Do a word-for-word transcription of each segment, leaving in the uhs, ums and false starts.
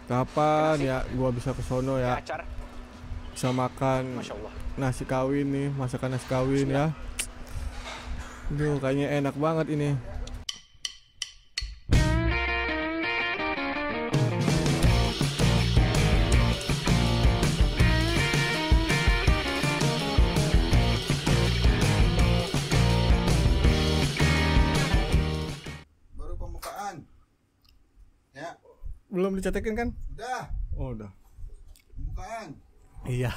Kapan ya gua bisa ke sono ya? Acar. Bisa makan nasi kawin nih, masakan nasi kawin ya. Duh, kayaknya enak banget ini. Baru pembukaan. Ya. Belum dicetekin kan? Udah. Oh, udah. Pembukaan. Iya.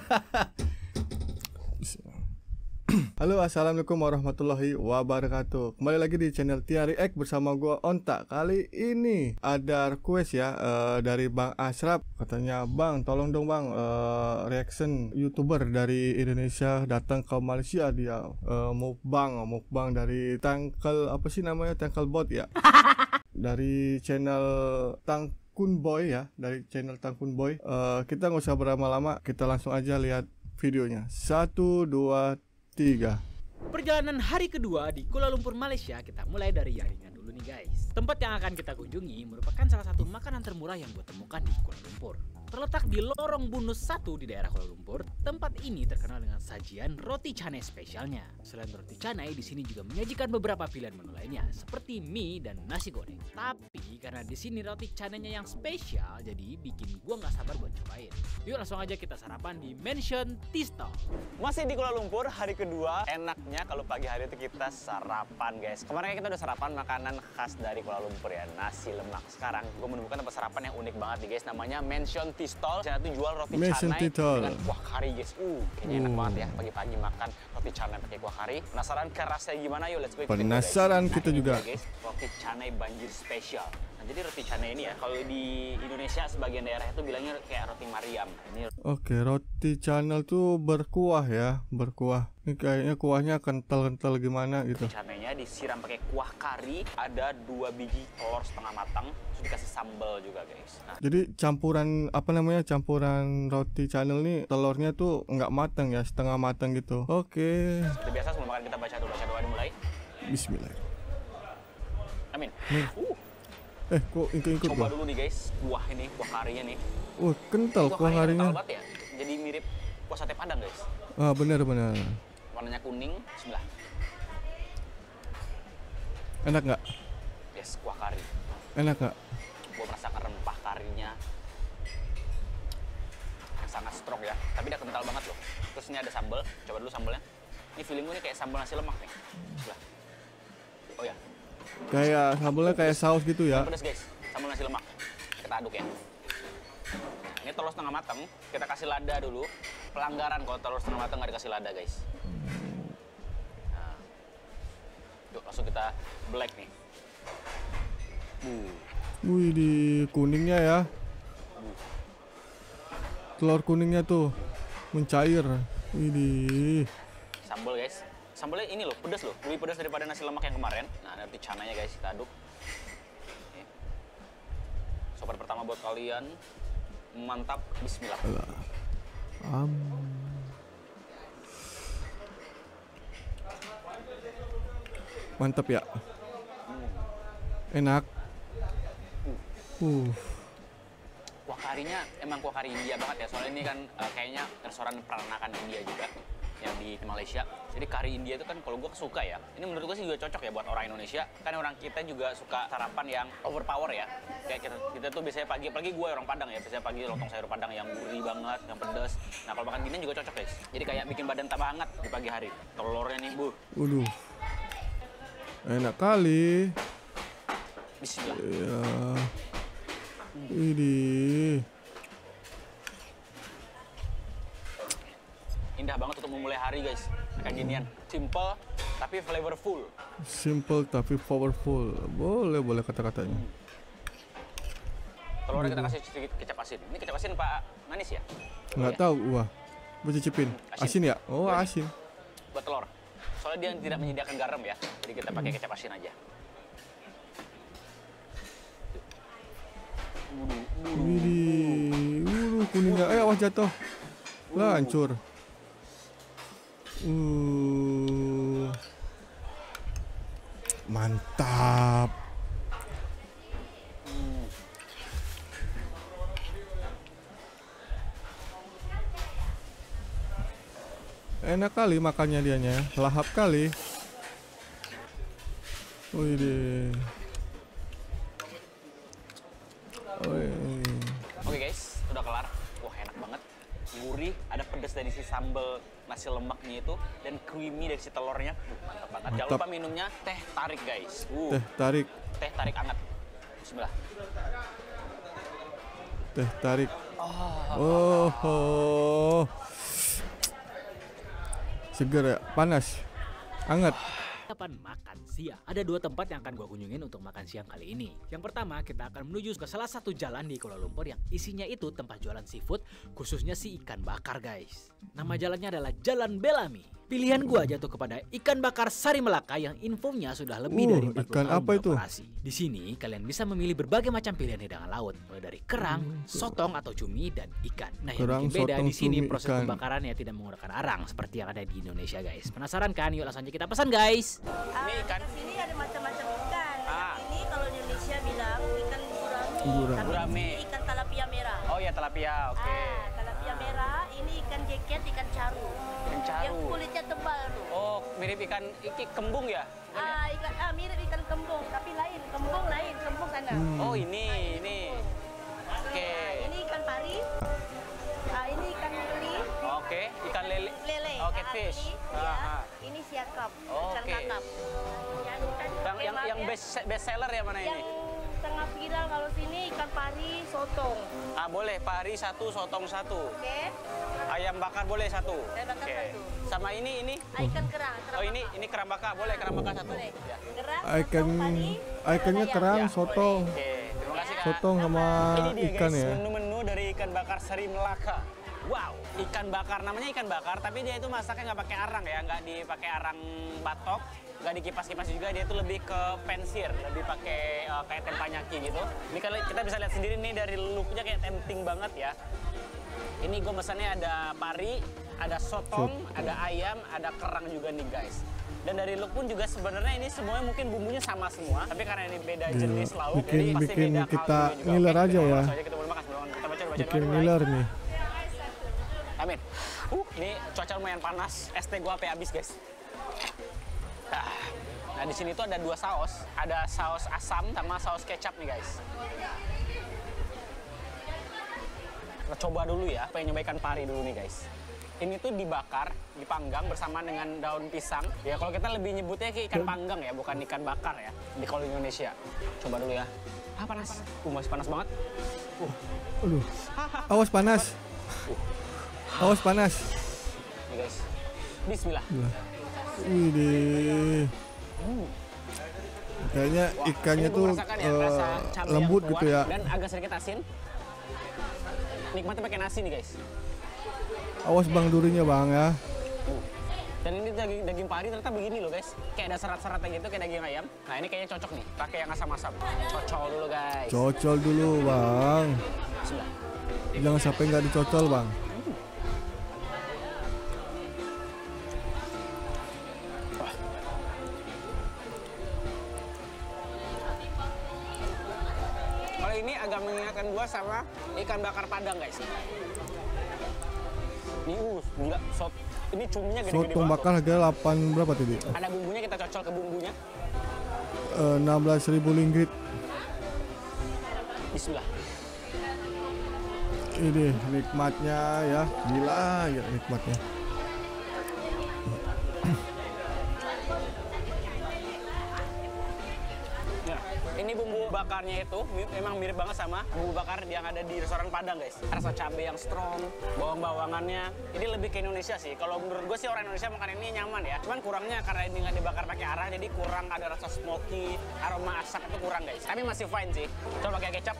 Halo, assalamualaikum warahmatullahi wabarakatuh. Kembali lagi di channel Tiari X bersama gua Onta. Kali ini ada request ya uh, dari Bang Ashraf. Katanya, Bang, tolong dong Bang, uh, reaction YouTuber dari Indonesia datang ke Malaysia, dia uh, mukbang, mukbang dari Tangkel apa sih namanya, Tangkel Bot ya. Dari channel Tangkun Boy ya, dari channel Tangkun Boy. Uh, kita nggak usah berlama-lama, kita langsung aja lihat videonya. Satu, dua, tiga. Perjalanan hari kedua di Kuala Lumpur, Malaysia, kita mulai dari Yaringan dulu nih guys. Tempat yang akan kita kunjungi merupakan salah satu makanan termurah yang gue temukan di Kuala Lumpur. Terletak di Lorong Bunus satu di daerah Kuala Lumpur, tempat ini terkenal dengan sajian roti canai spesialnya. Selain roti canai, di sini juga menyajikan beberapa pilihan menu lainnya seperti mie dan nasi goreng. Tapi karena di sini roti canainya yang spesial, jadi bikin gua nggak sabar buat cobain. Yuk langsung aja kita sarapan di Mansion Tistol. Masih di Kuala Lumpur hari kedua. Enaknya kalau pagi hari itu kita sarapan guys. Kemarin kita udah sarapan makanan khas dari Kuala Lumpur ya, nasi lemak. Sekarang gue menemukan tempat sarapan yang unik banget nih guys, namanya Mansion Tistol. Di sana tuh jual roti Mansion canai Tistol dengan kuah kari guys. Uh, kayaknya enak uh. banget ya pagi-pagi makan roti canai pakai kuah kari. Penasaran ke rasanya gimana? Yuk let's go. Penasaran kita nah, juga guys, roti canai banjir spesial. Nah, jadi roti canai ini ya, kalau di Indonesia sebagian daerah itu bilangnya kayak roti Mariam. Ini Oke, roti canai tuh berkuah ya, berkuah. Ini kayaknya kuahnya kental-kental gimana gitu. roti canainya disiram pakai kuah kari, ada dua biji telur setengah matang, terus dikasih sambal juga guys. Nah, jadi campuran apa namanya, campuran roti canai nih telurnya tuh nggak matang ya, setengah matang gitu. Oke. seperti biasa sebelum makan kita baca doa, baca doa dimulai. Bismillah. Amin. Nih. Uh, Eh, kok ikut-ikut coba gua? dulu nih guys, kuah ini, kuah karinya nih. Wah, kental kuah karinya karinya. kental banget ya, jadi mirip kuah sate Padang guys. Ah, benar-benar. Warnanya kuning, bismillah. Enak nggak? Yes, kuah kari. Enak nggak? Gue merasakan rempah karinya yang sangat strong ya, tapi dia kental banget loh. Terus ini ada sambal, coba dulu sambalnya. Ini feeling gue nih kayak sambal nasi lemak nih. Bismillah. Oh ya, Kayak sambalnya kayak saus gitu ya. pedas guys, sambal nasi lemak. Kita aduk ya. Ini telur setengah matang, kita kasih lada dulu. Pelanggaran kalau telur setengah matang nggak dikasih lada guys. Nah, yuk langsung kita black nih. Uh. Wih, di kuningnya ya. Telur kuningnya tuh mencair. Wih, Sambal guys, sambalnya ini loh, pedas loh, lebih pedas daripada nasi lemak yang kemarin. Nah, nanti cananya guys, kita aduk. Oke. Sopan pertama buat kalian, mantap, bismillah. Am. Mantap ya. Enak. Uh. Kuah karinya emang kuah kari India banget ya, soalnya ini kan uh, kayaknya restoran peranakan India juga yang di Malaysia. Jadi kari India itu kan kalau gue suka ya, ini menurut gue sih juga cocok ya buat orang Indonesia. Kan orang kita juga suka sarapan yang overpower ya. Kayak kita, kita tuh biasanya pagi, apalagi gue orang Padang ya, biasanya pagi lontong sayur Padang yang gurih banget, yang pedas. Nah kalau makan gini juga cocok guys. Jadi kayak bikin badan tambah hangat di pagi hari. Telurnya nih bu. Waduh. Enak kali. Bismillah. Ya. Ini. Indah banget untuk memulai hari guys. Kayak ginian, simple tapi flavorful. Simple tapi powerful. Boleh, boleh kata-katanya. Telurnya kita kasih sedikit kecap asin. Ini kecap asin Pak manis ya? Nggak ya? tahu, wah. Gue cicipin. Asin. Asin ya? Oh, Boleh. asin. Buat telur. Soalnya dia tidak menyediakan garam ya. Jadi kita pakai kecap asin aja. Widih, wuduh kuningnya. Eh, awas jatuh. Lah, hancur. Uh. Mantap. Enak kali makannya dianya, lahap kali. Wih deh. Oke guys, udah kelar. Wah enak banget, gurih, ada pedas dari si sambal nasi lemaknya itu dan creamy dari si telurnya. Uh, mantap banget. Jangan Mantap. lupa minumnya teh tarik guys. Uh, Teh tarik, teh tarik hangat. Bismillah. teh tarik. Oh, oh. Seger ya, panas, hangat. Kapan makan siang? Ada dua tempat yang akan gua kunjungin untuk makan siang kali ini. Yang pertama, kita akan menuju ke salah satu jalan di Kuala Lumpur yang isinya itu tempat jualan seafood, khususnya si ikan bakar guys. Nama jalannya adalah Jalan Bellamy. Pilihan gua jatuh kepada ikan bakar Sari Melaka yang infonya sudah lebih Uh, dari empat puluh ikan tahun apa itu? beroperasi. Di sini kalian bisa memilih berbagai macam pilihan hidangan laut, mulai dari kerang, sotong atau cumi dan ikan. Nah, yang Kerang, bikin beda sotong, di sini cumi, proses ikan. pembakarannya tidak menggunakan arang seperti yang ada di Indonesia guys. Penasaran kan? Yuk langsung aja kita pesan guys. Ini ikan. Di sini ada macam-macam ikan. Ah. Ini kalau di Indonesia bilang ikan gurame. Gurame. Tapi Gurame. ini ikan talapia merah. Oh ya tilapia, oke. Ah, talapia merah. Ini ikan jeket, ikan caru. Ikan caru. Yang kulitnya tebal tuh. Oh, mirip ikan iki kembung ya? Ah, ikan ah mirip ikan kembung, tapi lain. Kembung lain, kembung sana. Oh, ini, ini. Oke. Ah, ini ikan pari. Ah, ini ikan lele. Oke, ikan lele. Lele. Oh, Ah, catfish. Ini, Ah, ya. ah. Ini siakap, Oh, ikan oke. kakap. Yang tadi Yang pakai yang maaf yang ya. best best seller ya mana Yang ini? tengah viral kalau sini ikan pari sotong. Ah, boleh pari satu, sotong satu. Oke. Ayam bakar boleh satu. Ayam bakar Oke. satu. Sama ini ini. Ah, ikan kerang. kerang Oh, ini bakar. ini kerang bakar, boleh kerang bakar satu. Boleh. Ya. Kerang, Ikan, sotong, pari, ikannya ayam. kerang, Ya, sotong, Oke, terima kasih Kak. sotong sama Ini dia ikan guys, ya. menu-menu dari ikan bakar Sari Melaka. Wow, ikan bakar namanya ikan bakar, tapi dia itu masaknya nggak pakai arang ya, nggak dipakai arang batok, nggak dikipas-kipas juga, dia itu lebih ke pensir, lebih pakai uh, kayak tempanyaki gitu. Ini kalau kita bisa lihat sendiri nih dari looknya kayak tempting banget ya. Ini gue pesannya ada pari, ada sotong, ada ayam, ada kerang juga nih guys. Dan dari look pun juga sebenarnya ini semuanya mungkin bumbunya sama semua, tapi karena ini beda Iya, jenis lauk, bikin- jadi pasti bikin beda kita kaldunya juga. ngiler Oke, aja ya. langsung aja kita boleh makan sebelum kita baca baca Bikin dulu. ngiler nih. Amin. Uh, ini cuaca lumayan panas. Es teh gua sampai habis, guys. Ah. Nah, di sini tuh ada dua saus. Ada saus asam sama saus kecap nih, guys. Kita coba dulu ya. Pengen nyoba ikan pari dulu nih, guys. Ini tuh dibakar, dipanggang bersama dengan daun pisang. Ya, kalau kita lebih nyebutnya kayak ikan panggang ya, bukan ikan bakar ya. Di kalau Indonesia. Coba dulu ya. Ah, panas. Uh, masih panas banget. Uh. Aduh, awas panas, awas panas. Nih, guys. Bismillah. Wih deh. Kayaknya ikannya Ini tuh gua merasakan ya, eh, rasa cabai yang lembut kuat gitu ya. Dan agak sedikit asin. Nikmatnya pakai nasi nih guys. Awas bang durinya bang ya. Dan ini daging, daging pari ternyata begini loh guys. Kayak ada serat-seratnya gitu kayak daging ayam. Nah ini kayaknya cocok nih. Pakai yang asam-asam. Cocol dulu guys. Cocol dulu bang. Bismillah. Jangan sampai nggak dicocol bang. Kalau ini agak mengingatkan gua sama ikan bakar Padang guys. Ini uh, gila. Sot, ini cuminya gede-gede Sotong banget. bakar harga delapan berapa tadi? Loh. Ada bumbunya, kita cocol ke bumbunya. Eh, enam belas ribu ringgit. Bismillah. Ini nikmatnya ya, gila ya nikmatnya. Nah, ini bumbu bakarnya itu mi- memang mirip banget sama bumbu bakar yang ada di restoran Padang guys. Rasa cabai yang strong, bawang-bawangannya. Ini lebih ke Indonesia sih. Kalau menurut gue sih orang Indonesia makan ini nyaman ya. Cuman kurangnya karena ini nggak dibakar pakai arang, jadi kurang ada rasa smoky, aroma asap itu kurang guys. Tapi masih fine sih. Coba pakai kecap.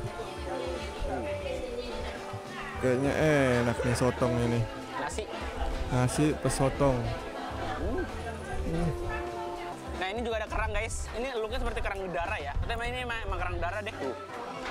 Kayaknya enak nih sotong ini. Nasi. Nasi pesotong. Nah ini juga ada kerang guys. Ini looknya seperti kerang darah ya. Tapi ini emang, emang kerang darah deh. Tuh.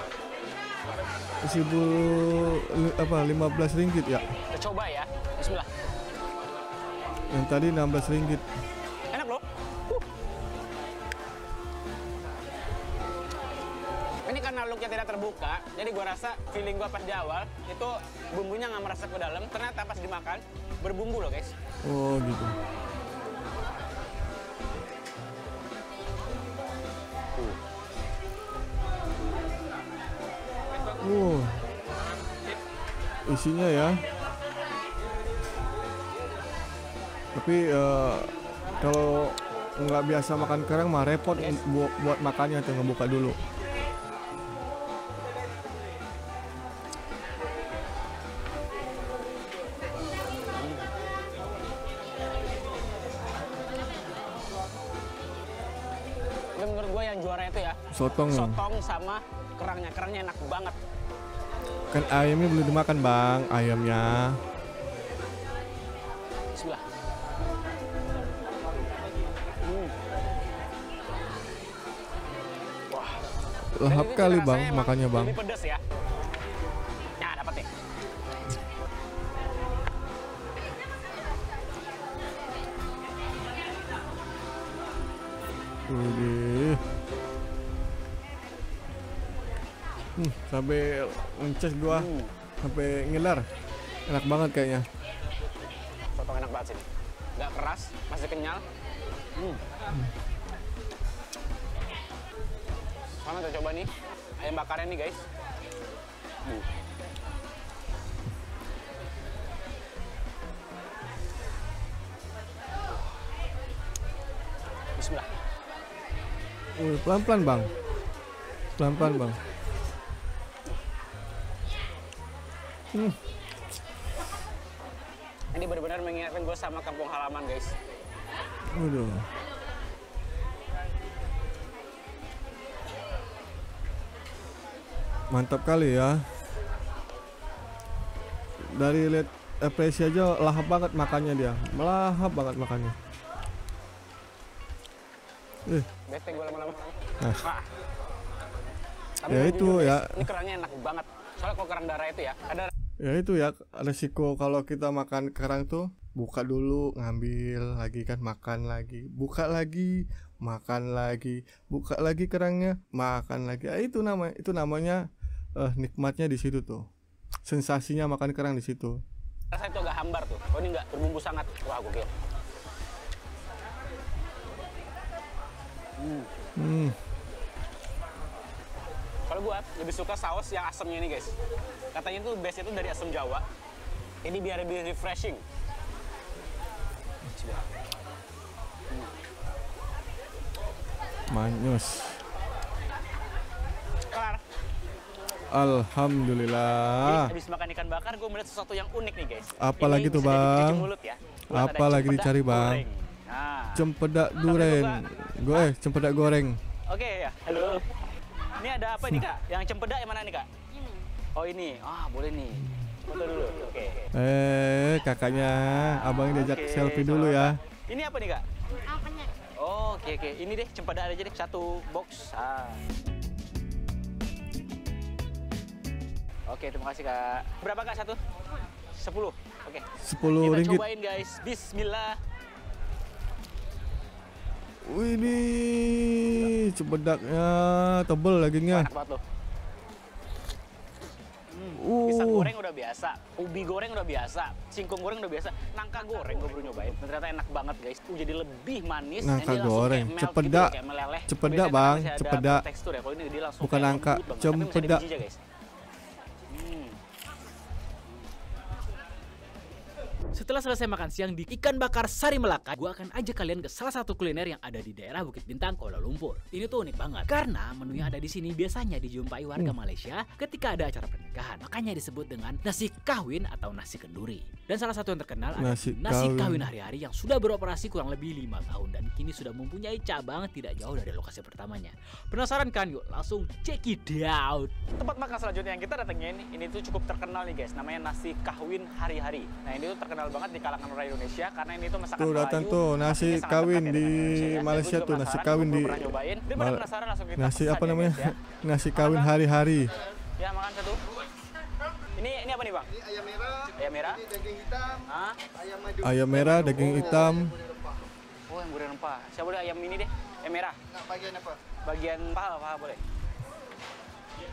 Seribu li- apa lima belas ringgit ya? Kita coba ya. Bismillah. Yang tadi enam belas ringgit. Enak loh. Uh. Ini karena looknya beda terbuka. Jadi gua rasa feeling gua pas di awal itu bumbunya nggak meresap ke dalam. Ternyata pas dimakan berbumbu loh guys. Oh gitu. Uh. Isinya ya. Tapi uh, kalau nggak biasa makan kerang mah repot buat, buat makannya tuh, ngebuka dulu. Ini menurut gue yang juara itu ya Sotong. sotong sama kerangnya. Kerangnya enak banget. Kan ayamnya belum dimakan bang, ayamnya. Bismillah. Hmm. Wah. Lahap Dan itu kali rasanya bang, emang makannya bang. lebih pedas ya. Nah dapat nih. Widih. Hmm, sampai ngeces gua, Hmm. sampai ngiler. Enak banget kayaknya. Sotong enak banget sih. Nggak keras, masih kenyal. Hmm. Sama kita coba nih ayam bakarnya nih guys. Hmm. Bismillah. Uh, pelan-pelan bang, pelan-pelan bang. Hmm. Ini benar-benar mengingatkan gue sama kampung halaman guys. Waduh. Mantap kali ya. Dari lihat ekspresi aja lahap banget makannya dia. Melahap banget makannya. Eh, Bete gue lama-lama. Nah. Ah. Tapi Ya gue itu jujur, ya. guys, ini kerangnya enak banget. Soalnya kalau kerang darah itu ya, ada ya itu ya resiko kalau kita makan kerang tuh, buka dulu, ngambil lagi kan, makan lagi, buka lagi, makan lagi, buka lagi kerangnya, makan lagi. Ya, itu nama itu namanya eh, nikmatnya di situ tuh. Sensasinya makan kerang di situ. rasa itu agak hambar tuh. Oh ini enggak, berbumbu sangat. Wah gokil. Hmm. Hmm. Kalau gua lebih suka saus yang asamnya ini guys. Katanya tuh base itu dari asam Jawa. Ini biar lebih refreshing. Manyus. Kelar. Alhamdulillah. Jadi habis makan ikan bakar, gue melihat sesuatu yang unik nih guys. Apa Ini lagi tuh, bisa jadi Bang? cuci mulut ya. Buat Apa ada lagi cempedak dicari, Bang? goreng. Nah. Cempedak duren. Gue eh cempedak goreng. Oke ya. Halo. Ini ada apa nih kak? Yang cempedak yang mana nih kak? Oh ini. Ah boleh nih. Foto dulu. Oke. Eh, kakaknya, abang diajak Oke, selfie dulu sama-sama. ya. Ini apa nih kak? Apanya? Oh, oke oke. Ini deh cempedak aja deh satu box. Ah. Oke, terima kasih kak. Berapa kak satu? Sepuluh. Oke. sepuluh Kita ringgit. cobain guys. Bismillah. Wih, ini cempedaknya tebel dagingnya. Enak banget loh. Uh. Pisang goreng udah biasa, ubi goreng udah biasa, singkong goreng udah biasa, nangka goreng gue baru nyobain. Ternyata enak banget guys. Uh, jadi lebih manis. Nangka dan dia langsung goreng. kayak melt Cepedak. gitu loh, kayak meleleh. Cepedak, Biasanya kan Bang. masih ada Cepedak. tekstur ya. Kalau ini dia langsung Bukan kayak nangka, lembut banget. Tapi masih ada cempedak. bijinya, guys. Hmm. Setelah selesai makan siang di ikan bakar Sari Melaka, gue akan ajak kalian ke salah satu kuliner yang ada di daerah Bukit Bintang, Kuala Lumpur. Ini tuh unik banget karena menu yang ada di sini biasanya dijumpai warga Malaysia ketika ada acara pernikahan. Makanya disebut dengan nasi kawin atau nasi kenduri. Dan salah satu yang terkenal adalah Nasi nasi kawin. kawin hari-hari yang sudah beroperasi kurang lebih lima tahun dan kini sudah mempunyai cabang tidak jauh dari lokasi pertamanya. Penasaran kan? Yuk langsung check it out. Tempat makan selanjutnya yang kita datengin ini tuh cukup terkenal nih guys, namanya nasi kawin hari-hari. Nah ini tuh terkenal banget di kalangan orang Indonesia karena ini tuh masakan Tuh, datang Melayu, tuh, nasi artinya sangat kawin dekat ya di dengan Indonesia, ya. Dan Malaysia gua juga tuh, nasi penasaran, kawin gua di- belum pernah nyobain. Daripada Mal- penasaran langsung kita Nasi pesan apa ya, namanya? guys, ya. Nasi kawin hari-hari. Ya makan satu. Ini ini apa nih bang? Ini ayam merah, Ayam merah? ini daging hitam, Hah? ayam madu. Ayam merah, daging hitam. Oh yang goreng rempah. Saya boleh ayam ini deh, ayam merah. Nak bagian apa? Bagian paha, paha boleh.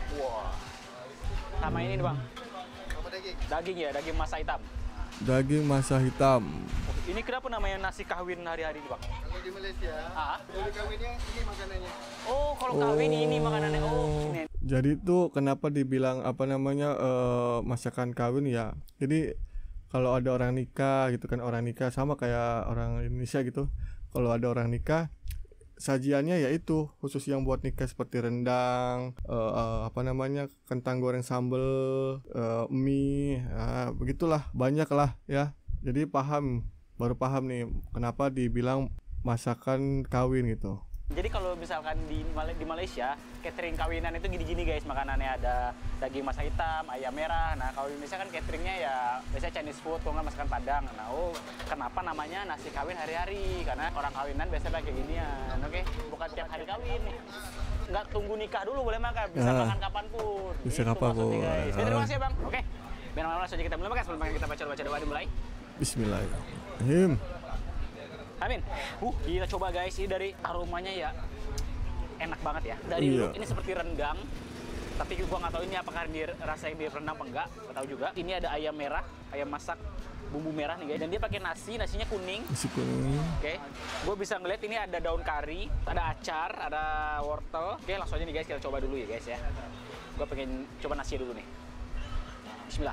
Wah. Sama ini nih bang. Apa daging? Daging ya, daging masa hitam. Daging masa hitam. Ini kenapa namanya nasi kawin hari-hari nih bang? Kalau di Malaysia, Ah? kalau kawinnya ini makanannya. Oh, kalau kawin ini makanannya. Oh, ini. Jadi tuh kenapa dibilang apa namanya eh, masakan kawin ya? Jadi kalau ada orang nikah gitu kan, orang nikah sama kayak orang Indonesia gitu. Kalau ada orang nikah, sajiannya yaitu khusus yang buat nikah seperti rendang, eh, eh, apa namanya kentang goreng sambal, eh, mie, ah, begitulah banyak lah ya. Jadi paham, baru paham nih kenapa dibilang masakan kawin gitu. Jadi kalau misalkan di, Mal- di Malaysia, catering kawinan itu gini-gini guys, makanannya ada daging masa hitam, ayam merah. Nah kalau di Indonesia kan cateringnya ya biasanya Chinese food, kalau nggak masakan Padang. Nah oh kenapa namanya nasi kawin hari-hari? Karena orang kawinan biasanya pakai ginian, oke? Bukan tiap hari kawin. Nggak tunggu nikah dulu boleh makan, bisa Ah, makan kapanpun. bisa Gitu kapanpun. maksudnya, guys. Jadi, terima Ah. kasih ya bang, oke? Biar lama-lama langsung aja kita mulai makan, sebelum makan kita baca-baca doa dimulai. Bismillahirrahmanirrahim. Amin. Uh, kita coba guys, ini dari aromanya ya enak banget ya. Dari Iya. look ini seperti rendang, tapi gua nggak tahu ini apakah dia rasa yang dia rendang apa enggak. Nggak tahu juga. Ini ada ayam merah, ayam masak bumbu merah nih guys. Dan dia pakai nasi, nasinya kuning. Nasi kuning. Oke, gue bisa ngeliat ini ada daun kari, ada acar, ada wortel. Oke, langsung aja nih guys, kita coba dulu ya guys ya. Gue pengen coba nasi dulu nih. Bismillah.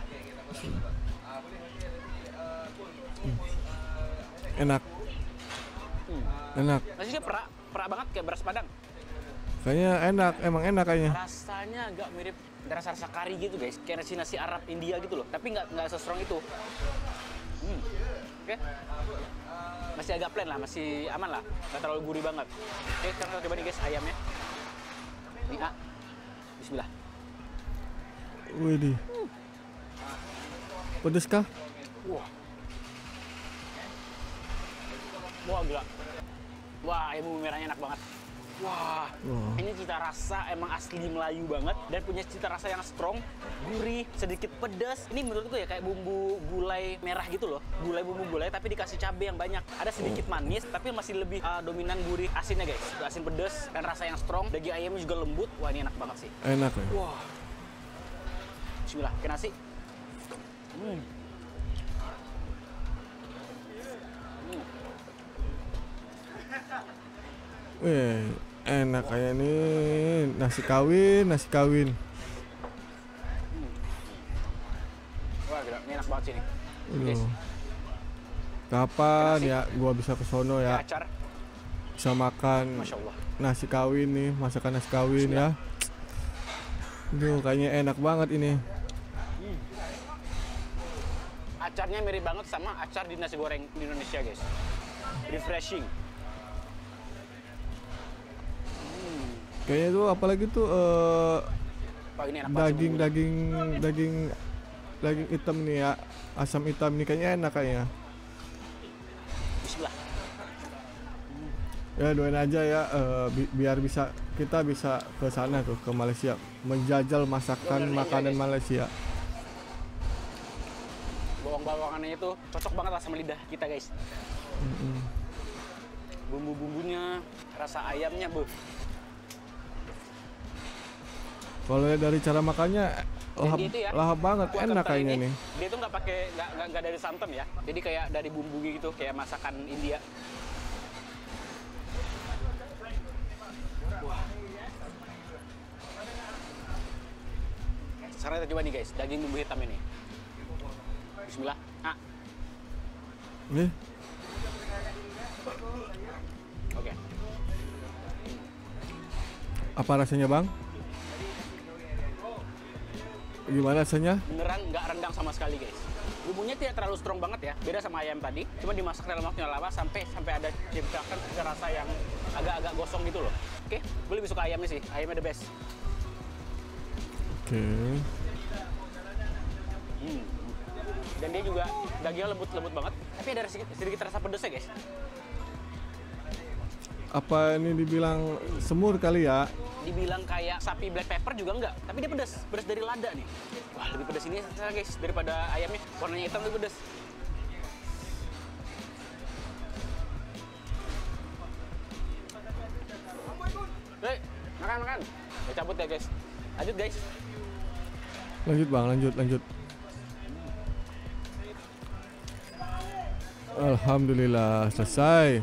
Enak. Hmm. Enak. Nasinya perak, perak banget kayak beras Padang. Kayaknya enak, emang enak kayaknya. Rasanya agak mirip ada rasa-rasa kari gitu guys, kayak nasi nasi Arab India gitu loh, tapi nggak nggak se-strong itu. Hmm. Oke, masih agak plain lah, masih aman lah, nggak terlalu gurih banget. Oke, sekarang kita coba nih guys ayamnya. Ini ah, Bismillah. Widih. Pedes kah? Wah, wah gila. Wah, ayam bumbu merahnya enak banget. Wah, Wah. ini cita rasa emang asli Melayu banget dan punya cita rasa yang strong, gurih, sedikit pedas. Ini menurutku ya kayak bumbu gulai merah gitu loh, gulai bumbu gulai tapi dikasih cabai yang banyak. Ada sedikit manis tapi masih lebih uh, dominan gurih asinnya guys, asin pedas dan rasa yang strong. Daging ayamnya juga lembut. Wah ini enak banget sih. Enak ya. Wah, Bismillah, ke nasi. Hmm. Wih, enak kayak nih nasi kawin, nasi kawin. Wah gila, ini enak banget sih nih. Guys, Aduh. Kapan Nasi. ya gua bisa ke sono ya, acar, bisa makan Masya Allah. nasi kawin nih, masakan nasi kawin ya. Aduh, kayaknya enak banget ini. Acarnya mirip banget sama acar di nasi goreng di Indonesia guys. Refreshing. Kayaknya tuh apalagi tuh eh, Wah ini enak banget. daging daging daging daging hitam nih ya, asam hitam nih kayaknya enak kayaknya. Bismillah. Ya doain aja ya eh, bi- biar bisa kita bisa ke sana tuh ke Malaysia menjajal masakan makanan Malaysia. Bawang-bawangannya itu cocok banget lah sama lidah kita guys. Bumbu-bumbunya, rasa ayamnya, bu. Kalau ya dari cara makannya lahap, dia itu ya, lahap banget, kuah enak kental kayaknya ini, nih. Dia tuh nggak pakai nggak nggak nggak dari santan ya. Jadi kayak dari bumbu gitu, kayak masakan India. Wah. Sekarang kita coba nih guys, daging bumbu hitam ini. Bismillah. Ah, Nih, oke. apa rasanya bang? Gimana rasanya? Beneran nggak rendang sama sekali guys. Bumbunya tidak terlalu strong banget ya, beda sama ayam tadi. Cuma dimasak dalam waktu yang lama sampai sampai ada ciptakan rasa yang agak-agak gosong gitu loh. Oke, gue lebih suka ayamnya sih, ayamnya the best. Oke. Hmm. Dan dia juga dagingnya lembut-lembut banget, tapi ada sedikit, sedikit rasa pedesnya guys. Apa ini dibilang semur kali ya? Dibilang kayak sapi black pepper juga enggak, tapi dia pedas, pedas dari lada nih. Wah lebih pedas ini guys daripada ayamnya, warnanya hitam lebih pedas. Hei, makan makan. Ya cabut ya guys. Lanjut guys. Lanjut bang, lanjut, lanjut. Alhamdulillah selesai.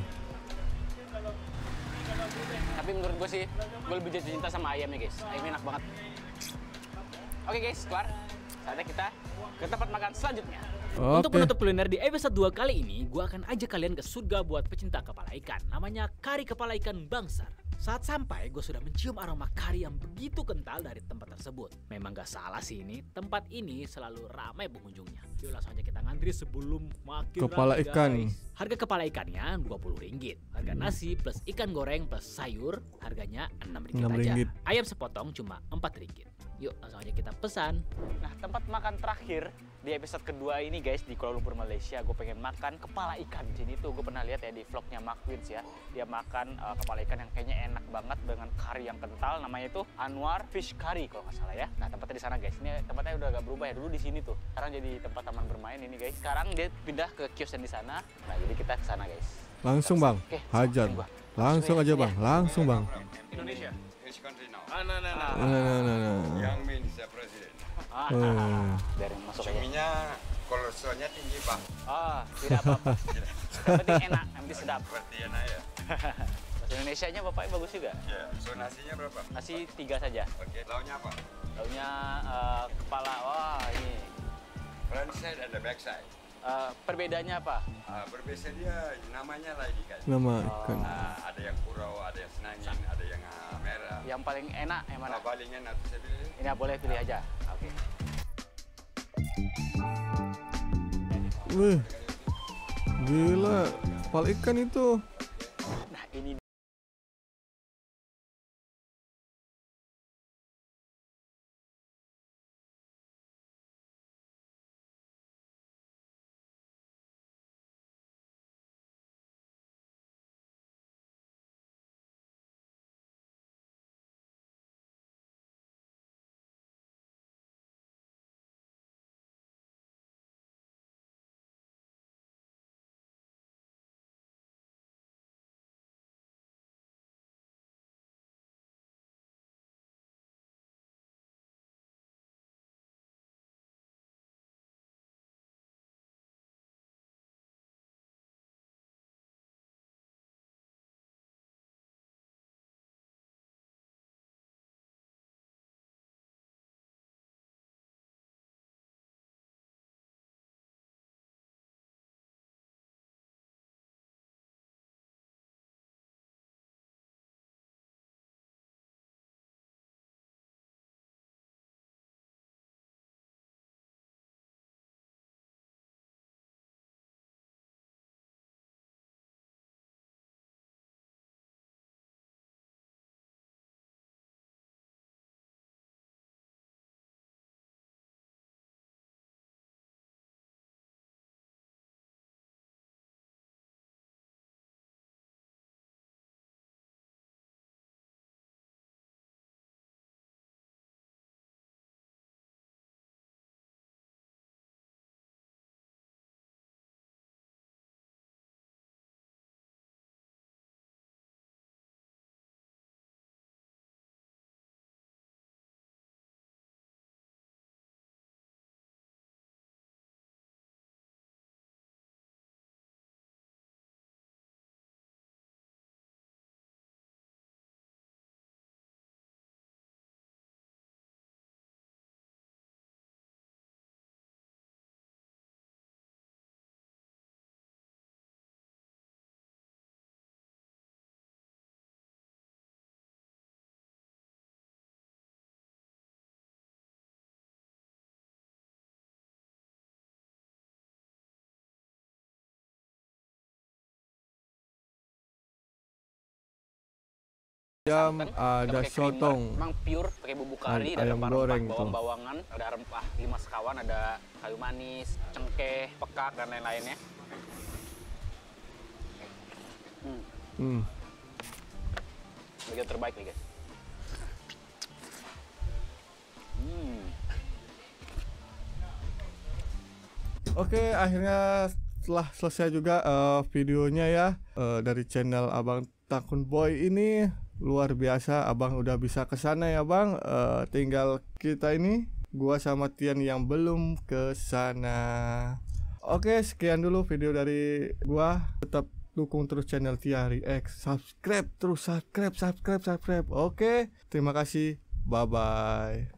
Tapi menurut gue sih, gue lebih jatuh cinta sama ayamnya guys. Ayamnya enak banget. Oke guys, kelar. Saatnya kita ke tempat makan selanjutnya. Untuk Oke. menutup kuliner di episode dua kali ini, gue akan ajak kalian ke surga buat pecinta kepala ikan. Namanya kari kepala ikan Bangsar. Saat sampai, gue sudah mencium aroma kari yang begitu kental dari tempat tersebut. Memang gak salah sih ini, tempat ini selalu ramai pengunjungnya. Yuk langsung aja kita ngantri sebelum makin Kepala ramai, ikan. guys. Harga kepala ikannya dua puluh ringgit. Harga nasi plus ikan goreng plus sayur harganya enam ringgit enam aja. ringgit. Ayam sepotong cuma empat ringgit. Yuk langsung aja kita pesan. Nah, tempat makan terakhir di episode kedua ini guys di Kuala Lumpur, Malaysia, gue pengen makan kepala ikan. Di sini tuh gue pernah lihat ya di vlognya Mark Wins ya, dia makan uh, kepala ikan yang kayaknya enak banget dengan kari yang kental. Namanya itu Anwar Fish Curry kalau nggak salah ya. Nah, tempatnya di sana guys. Ini tempatnya udah agak berubah ya, dulu di sini tuh. Sekarang jadi tempat taman bermain ini guys. Sekarang dia pindah ke kios yang di sana. Nah, jadi kita ke sana guys. Langsung bang, Oke, hajar. sama gua. Langsung aja bang, langsung bang. Indonesia. Which country now? Ah, nah, nah, nah. Nah, nah, nah, nah. Yang means the president. Ah, Eh. dari masuk aja. Cuminya kolesterolnya tinggi bang. Ah, tidak apa-apa. Yang penting enak, nanti sedap. Seperti enak ya. Bahasa Indonesianya bapaknya bagus juga. Ya. So nasinya berapa? Nasi tiga saja. Oke. Lauknya apa? Lauknya eh, kepala. Wah, ini. Front side and the back side. Eh, perbedaannya apa? Ah, berbeda dia namanya lagi kan. Nama ikan. Ah, ada yang kurau, ada yang senangin, ada yang ah, merah. Yang paling enak yang mana? Nah, palingnya nanti saya pilih. Ini boleh pilih aja. Oke. Wih, gila, kepala ikan itu. Nah, ini Ayam santan, ada pakai creamer, sotong. Emang pure pakai bumbu kari, Ay- ada ayam rempah-rempah, goreng tuh. bawang-bawangan, ada rempah lima sekawan, ada kayu manis, cengkeh, pekak dan lain-lainnya. Hmm, Hmm. bagian terbaik nih guys. Hmm. Oke, akhirnya setelah selesai juga eh, videonya ya eh, dari channel Abang Takun Boy ini. luar biasa. Abang udah bisa ke sana ya bang. Uh, tinggal kita ini, gua sama Tian yang belum ke sana. Oke, sekian dulu video dari gua. Tetap dukung terus channel Tiari X. Subscribe terus, subscribe, subscribe, subscribe. Oke, terima kasih. Bye bye.